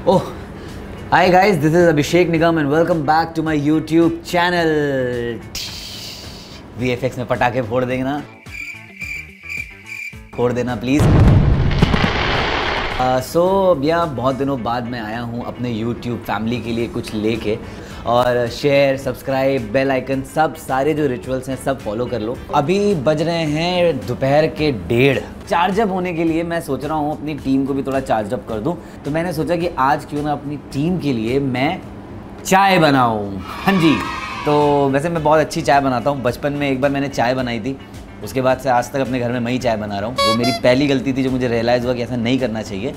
Oh, hi guys, this is Abhishek Nigam and welcome back to my YouTube channel. VFX में पटाखे फोड़ देना, फोड़ देना प्लीज़। भैया बहुत दिनों बाद मैं आया हूँ अपने YouTube फैमिली के लिए कुछ लेके, और शेयर, सब्सक्राइब, बेल आइकन, सब सारे जो रिचुअल्स हैं सब फॉलो कर लो। अभी बज रहे हैं दोपहर के 1:30। चार्जअप होने के लिए मैं सोच रहा हूँ अपनी टीम को भी थोड़ा चार्जअप कर दूँ, तो मैंने सोचा कि आज क्यों ना अपनी टीम के लिए मैं चाय बनाऊँ। हाँ जी, तो वैसे मैं बहुत अच्छी चाय बनाता हूँ। बचपन में एक बार मैंने चाय बनाई थी, उसके बाद से आज तक अपने घर में मैं ही चाय बना रहा हूँ। वो मेरी पहली गलती थी जो मुझे रियलाइज़ हुआ कि ऐसा नहीं करना चाहिए।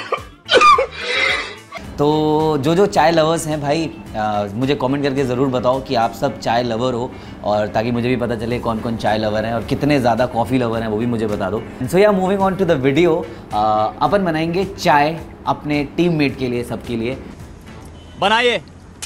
तो जो चाय लवर्स हैं भाई, मुझे कमेंट करके ज़रूर बताओ कि आप सब चाय लवर हो, और ताकि मुझे भी पता चले कौन कौन चाय लवर हैं और कितने ज़्यादा कॉफ़ी लवर हैं, वो भी मुझे बता दो। So yeah moving on to the video, अपन बनाएंगे चाय अपने टीममेट के लिए, सबके लिए। बनाइए।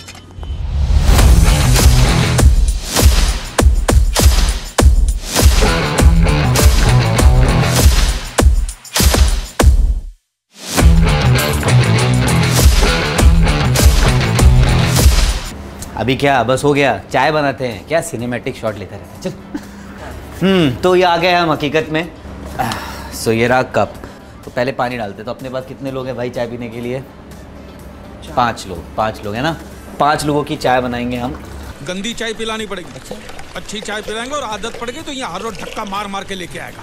अभी क्या बस हो गया, चाय बनाते हैं क्या, सिनेमैटिक शॉट लेते रहते हैं। चल तो ये आ गए हम हकीकत में। सो ये रहा कप। तो पहले पानी डालते। तो अपने पास कितने लोग हैं भाई चाय पीने के लिए? 5 लोग हैं ना। 5 लोगों की चाय बनाएंगे हम। गंदी चाय पिलानी पड़ेगी। अच्छा, अच्छी चाय पिलाएंगे, और आदत पड़ गई तो यहाँ हर रोज धक्का मार मार के लेके आएगा।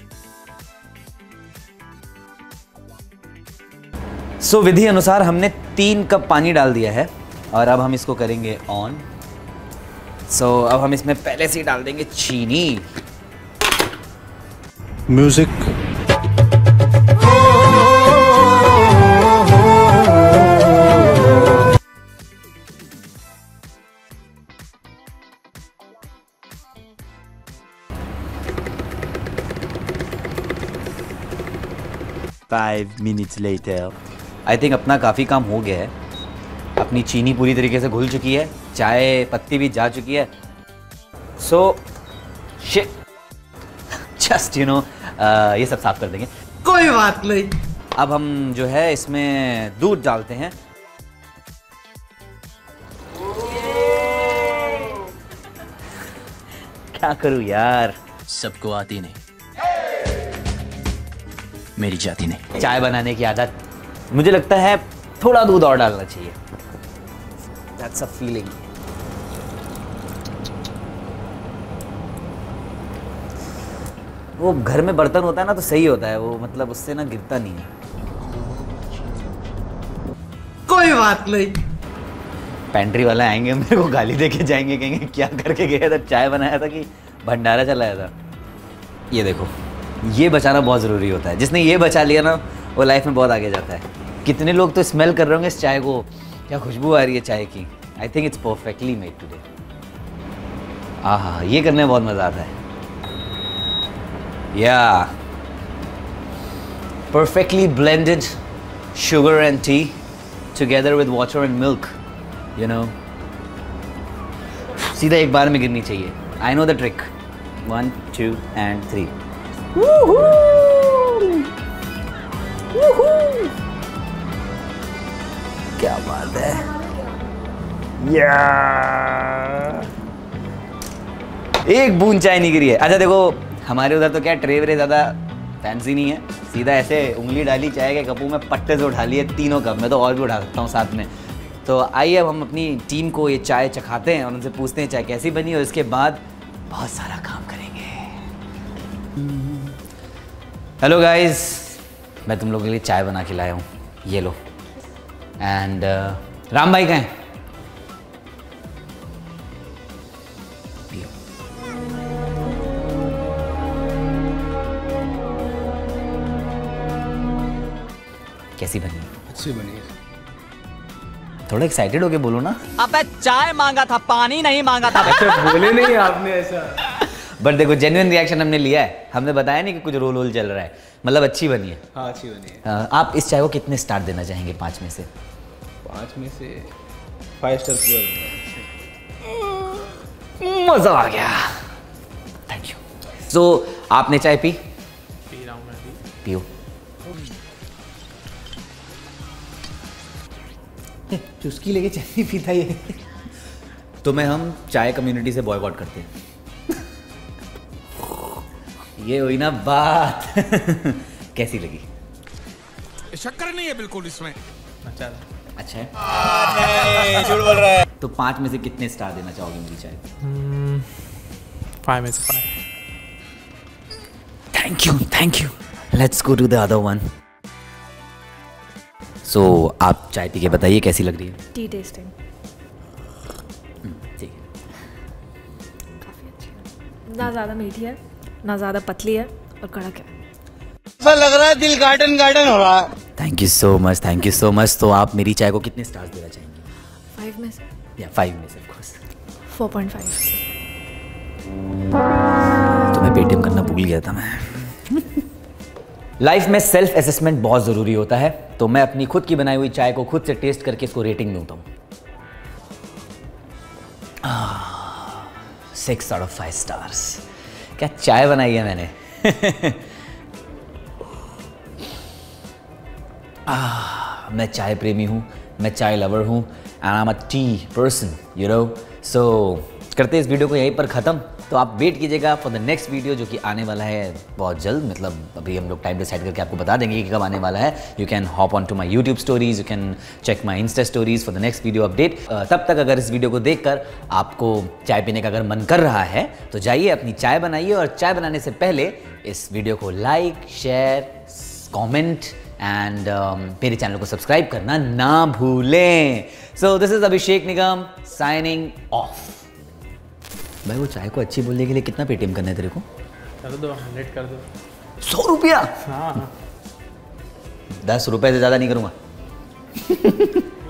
सो विधि अनुसार हमने 3 कप पानी डाल दिया है, और अब हम इसको करेंगे ऑन। अब हम इसमें पहले से ही डाल देंगे चीनी। Music. Five minutes later. I think अपना काफ़ी काम हो गया है। अपनी चीनी पूरी तरीके से घुल चुकी है, चाय पत्ती भी जा चुकी है। जस्ट ये सब साफ कर देंगे, कोई बात नहीं। अब हम जो है इसमें दूध डालते हैं। क्या करूं यार, सबको आती नहीं, मेरी जाती नहीं। चाय बनाने की आदत, मुझे लगता है थोड़ा दूध और डालना चाहिए। That's a feeling. वो घर में बर्तन होता है ना तो सही होता है वो, मतलब उससे ना गिरता नहीं है। कोई बात नहीं। पेंट्री वाला आएंगे, मेरे को गाली देके जाएंगे, कहेंगे क्या करके गया था, चाय बनाया था कि भंडारा चलाया था। ये देखो, ये बचाना बहुत ज़रूरी होता है। जिसने ये बचा लिया ना वो लाइफ में बहुत आगे जाता है। कितने लोग तो स्मेल कर रहे होंगे इस चाय को, क्या खुशबू आ रही है चाय की। I think it's perfectly made today. हाँ, ये करने में बहुत मज़ा आता है। Yeah perfectly blended sugar and tea together with water and milk, you know, सीधा एक बार में गिरनी चाहिए। I know the trick. 1 2 and 3। क्या बात है यार, एक बूंद चाय नहीं गिरी है। अच्छा देखो, हमारे उधर तो क्या ट्रे वरे ज़्यादा फैंसी नहीं है, सीधा ऐसे उंगली डाली चाय के कपों में, पट्टे से उठा लिए 3 कप में, तो और भी उठा सकता हूँ साथ में। तो आइए अब हम अपनी टीम को ये चाय चखाते हैं और उनसे पूछते हैं चाय कैसी बनी, और इसके बाद बहुत सारा काम करेंगे। हेलो गाइस, मैं तुम लोगों के लिए चाय बना के लाया हूँ, ये लो। एंड राम भाई कहाँ हैं? कैसी बनी? अच्छी बनी है। थोड़ा एक्साइटेड होके बोलो ना। अबे चाय मांगा था, पानी नहीं मांगा था। अच्छा, बोले नहीं आपने ऐसा। बट देखो, जेन्युइन रिएक्शन हमने लिया है, हमने बताया नहीं कि कुछ रोल चल रहा है, मतलब अच्छी बनी है। हाँ, अच्छी बनी है। आप इस चाय को कितने स्टार देना चाहेंगे 5 में से? 5 में से 5 स्टार पूरा। मजा आ गया, थैंक यू। सो आपने चाय पी? पी रहा हूँ मैं भी। पियो। चुस्की लेके चाय नहीं पीता ये। तो मैं हम चाय कम्युनिटी से बॉयकॉट करते हैं। ये हुई ना बात। कैसी लगी? शक्कर नहीं है बिल्कुल इसमें। अच्छा अच्छा है। झूठ बोल रहा है। तो 5 में से कितने स्टार देना चाहोगे मेरी चाय? 5 में से 5। Thank you. Let's go to the other one. So आप चाय पी के बताइए कैसी लग रही है? टी टेस्टिंग ठीक है। काफ़ी अच्छी है, ना ज़्यादा मीठी है ना ज़्यादा पतली है और कड़क है। ऐसा लग रहा है दिल गार्डन गार्डन हो रहा है। Thank you so much. तो आप मेरी चाय को कितने स्टार्स देना चाहेंगे? 5 में से? या 5 में से ऑफ कोर्स। 4.5। तो मैं पेटीएम करना भूल गया था मैं। लाइफ में सेल्फ असेसमेंट बहुत ज़रूरी होता है, तो मैं अपनी खुद की बनाई हुई चाय को खुद से टेस्ट करके इसको रेटिंग दूंगा। 6 out of 5 स्टार्स। क्या चाय बनाई है मैंने। मैं चाय प्रेमी हूँ, मैं चाय लवर हूँ and I am a tea person, you know. So करते इस वीडियो को यहीं पर ख़त्म। तो आप वेट कीजिएगा फॉर द नेक्स्ट वीडियो जो कि आने वाला है बहुत जल्द। मतलब अभी हम लोग टाइम डिसाइड करके आपको बता देंगे कि कब आने वाला है। You can hop on to my YouTube stories, you can check my insta stories for the next video update. तब तक अगर इस वीडियो को देखकर आपको चाय पीने का अगर मन कर रहा है तो जाइए अपनी चाय बनाइए, और चाय बनाने से पहले इस वीडियो को लाइक, शेयर, कॉमेंट एंड मेरे चैनल को सब्सक्राइब करना ना भूलें। So this is Abhishek Nigam signing off. भाई वो चाय को अच्छी बोलने के लिए कितना पेटीएम करना है तेरे को? कर दो, 100 कर दो। 100 रुपया? हाँ 10 रुपए से ज़्यादा नहीं करूँगा।